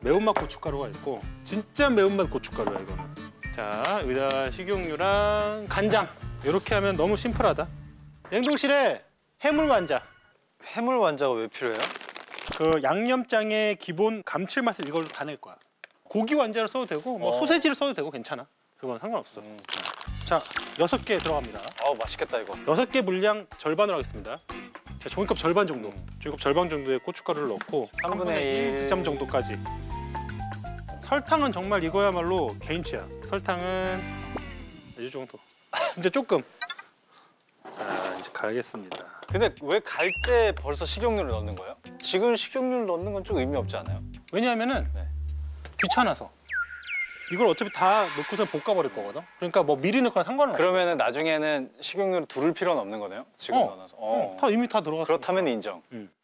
매운맛 고춧가루가 있고 진짜 매운맛 고춧가루야 이거는. 자, 여기다 식용유랑 간장. 이렇게 하면 너무 심플하다. 냉동실에 해물 완자. 해물 완자가 왜 필요해요? 그 양념장의 기본 감칠맛을 이걸로 다 낼 거야. 고기 완자를 써도 되고 뭐 소세지를 써도 되고 괜찮아. 그건 상관없어. 자, 6개 들어갑니다. 아우 맛있겠다 이거. 6개 물량 절반으로 하겠습니다. 자, 종이컵 절반 정도. 종이컵 절반 정도의 고춧가루를 넣고 3분의 1 지점 정도까지. 설탕은 정말 이거야말로 개인치야. 설탕은 이 정도. 진짜 조금. 자, 이제 가겠습니다. 근데 왜 갈 때 벌써 식용유를 넣는 거예요? 지금 식용유를 넣는 건 좀 의미 없지 않아요? 왜냐하면은 네. 귀찮아서. 이걸 어차피 다 넣고서 볶아버릴 거거든. 그러니까 뭐 미리 넣거나 상관은 없어. 그러면은 나중에는 식용유를 두를 필요는 없는 거네요? 지금 넣어놔서. 다 이미 다 들어갔어. 그렇다면 인정.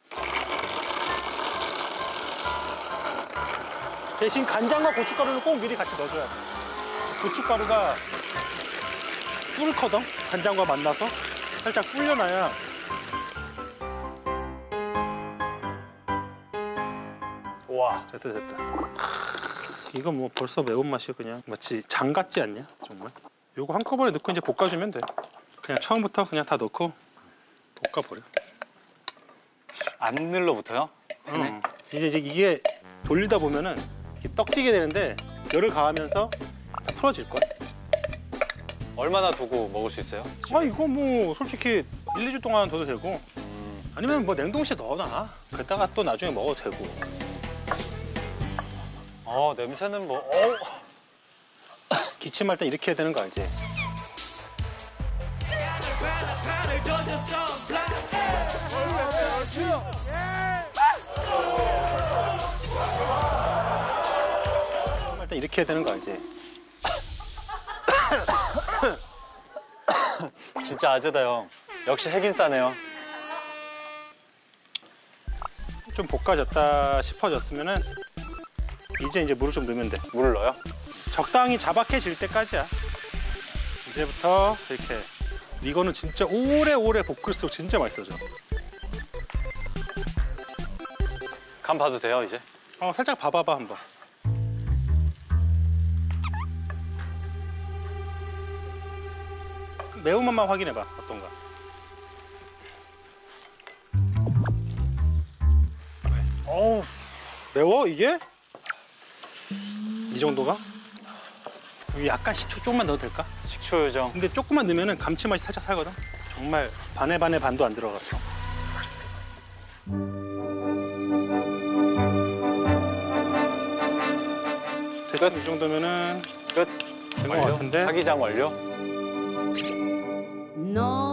대신 간장과 고춧가루를 꼭 미리 같이 넣어줘야 돼. 고춧가루가 끓거든. 간장과 만나서 살짝 불려놔야. 와, 됐다. 이거 뭐 벌써 매운맛이 그냥 마치 장 같지 않냐? 정말. 요거 한꺼번에 넣고 이제 볶아주면 돼. 그냥 처음부터 그냥 다 넣고 볶아버려. 안 눌러붙어요? 이제 이게 돌리다 보면은 이렇게 떡지게 되는데 열을 가하면서 풀어질 거야. 얼마나 두고 먹을 수 있어요? 아, 이거 뭐 솔직히 1, 2주 동안 둬도 되고 아니면 뭐 냉동실에 넣어놔. 그랬다가 또 나중에 먹어도 되고. 냄새는 뭐 기침할 때 이렇게 해야 되는 거 알지? 할 때 이렇게 해야 되는 거 알지? 진짜 아재다 형. 역시 핵인싸네요. 좀 볶아졌다 싶어졌으면은 이제 물을 좀 넣으면 돼. 물을 넣어요? 적당히 자박해질 때까지야. 이제부터 이렇게. 이거는 진짜 오래오래 볶을수록 진짜 맛있어져. 간 봐도 돼요 이제? 살짝 봐봐봐 한번. 매운맛만 확인해봐. 어떤가. 어우, 매워 이게? 이 정도가? 여기 약간 식초 조금만 넣어도 될까? 식초 요정. 근데 조금만 넣으면 감칠맛이 살짝 살거든? 정말 반에 반도 안 들어갔어. 끝. 이 정도면은 끝. 된 것 같은데? 자기장 완료. No.